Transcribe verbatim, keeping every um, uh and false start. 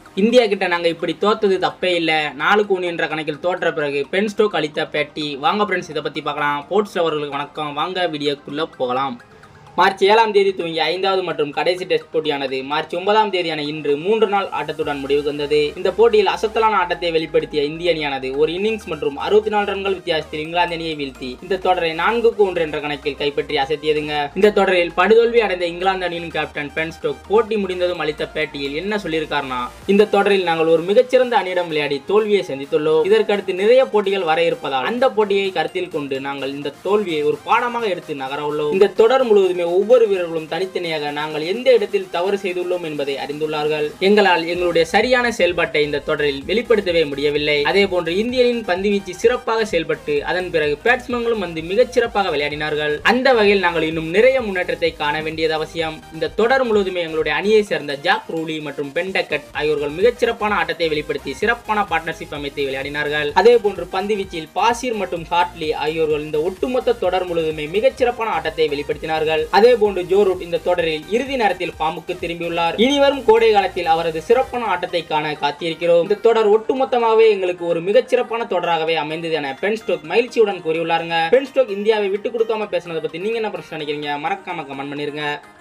India கிட்ட நாங்கள் இப்படி தோத்தது தப்பே இல்லை, நாலுக்கு ஒன்று என்ற கணக்கில் தோற்ற பிறகு பென் ஸ்டோக் அளித்த பேட்டி. வாங்க ஃப்ரெண்ட்ஸ் இதை பற்றி பார்க்கலாம். ஸ்போர்ட்ஸ் அவர்களுக்கு வணக்கம். வாங்க வீடியோக்குள்ளே போகலாம். மார்ச் ஏழாம் தேதி துவங்கிய ஐந்தாவது மற்றும் கடைசி டெஸ்ட் போட்டியானது மார்ச் ஒன்பதாம் தேதியான இன்று மூன்று நாள் ஆட்டத்துடன் முடிவுக்கு வந்தது. இந்த போட்டியில் அசத்தலான ஆட்டத்தை வெளிப்படுத்திய இந்திய அணியானது ஒரு இன்னிங்ஸ் மற்றும் அறுபத்தி நாலு ரன்கள் வித்தியாசத்தில் இங்கிலாந்து அணியை வீழ்த்தி இந்த தொடரை நான்குக்கு ஒன்று என்ற கணக்கில் கைப்பற்றி அசத்தியதுங்க. இந்த தொடரில் படுதோல்வி அடைந்த இங்கிலாந்து அணியின் கேப்டன் பென் ஸ்டோக் போட்டி முடிந்ததும் அளித்த பேட்டியில் என்ன சொல்லியிருக்காருன்னா, இந்த தொடரில் நாங்கள் ஒரு மிகச்சிறந்த அணியிடம் விளையாடி தோல்வியை சந்தித்துள்ளோம். இதற்கடுத்து நிறைய போட்டிகள் வர இருப்பதால் அந்த போட்டியை கருத்தில் கொண்டு நாங்கள் இந்த தோல்வியை ஒரு பாடமாக எடுத்து நகர உள்ளோம். இந்த தொடர் முழுவதுமே ஒவ்வொரு வீரர்களும் தனித்தனியாக நாங்கள் எந்த இடத்தில் தவறு செய்துள்ளோம் என்பதை அறிந்துள்ளார்கள். எங்களால் எங்களுடைய சரியான செயல்பாட்டை இந்த தொடரில் வெளிப்படுத்தவே முடியவில்லை. அதே போன்று இந்தியனின் பந்துவீச்சு சிறப்பாக செயல்பட்டு அதன் பிறகு பேட்ஸ்மேன்களும் வந்து மிகச் சிறப்பாக விளையாடினார்கள். அந்த வகையில் நாங்கள் இன்னும் நிறைய முன்னேற்றத்தை காண வேண்டியது அவசியம். இந்த தொடர் முழுவதுமே எங்களுடைய அணியை சேர்ந்த ஜாக் ரூலி மற்றும் பென் டக்கட் ஆகியோர்கள் மிகச் சிறப்பான ஆட்டத்தை வெளிப்படுத்தி சிறப்பான பார்ட்னர்ஷிப் அமைத்து விளையாடினார்கள். அதே போன்று பந்துவீச்சில் பாசிர் மற்றும் ஹார்ட்லி ஆகியோர்கள் இந்த ஒட்டுமொத்த தொடர் முழுவதுமே மிகச் சிறப்பான ஆட்டத்தை வெளிப்படுத்தினார்கள். அதே போன்று ஜோ ரூட் இந்த தொடரில் இறுதி நேரத்தில் ஃபார்முக்கு திரும்பியுள்ளார். இனிவரும் கோடை காலத்தில் அவரது சிறப்பான ஆட்டத்தை காண காத்திருக்கிறோம். இந்த தொடர் ஒட்டுமொத்தமாகவே எங்களுக்கு ஒரு மிகச் சிறப்பான தொடராகவே அமைந்தது என பென் ஸ்டோக் மகிழ்ச்சியுடன் கூறியுள்ளாருங்க. பென் ஸ்டோக் இந்தியாவை விட்டு கொடுக்காம பேசினதை பத்தி நீங்க என்ன பிரச்சனை நினைக்கிறீங்க? மறக்காம கமெண்ட் பண்ணிருங்க.